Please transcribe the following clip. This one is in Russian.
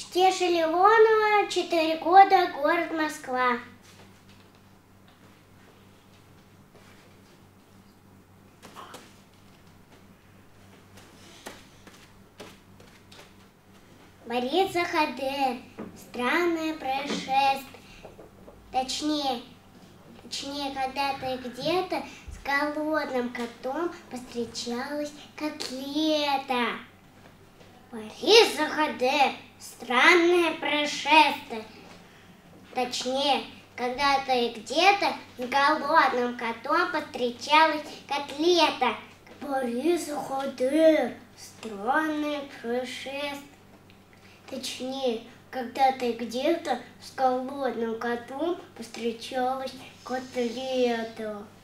Стеша Леонова, 4 года, город Москва. Борис Захадер. Странное происшествие. Точнее, когда-то и где-то с голодным котом повстречалась котлета. Борис Захадер. Странное происшествие. Точнее, когда-то и где-то с голодным котом повстречалась котлета. Борис Захадер. Странное происшествие. Точнее, когда-то и где-то с голодным котом повстречалась котлета.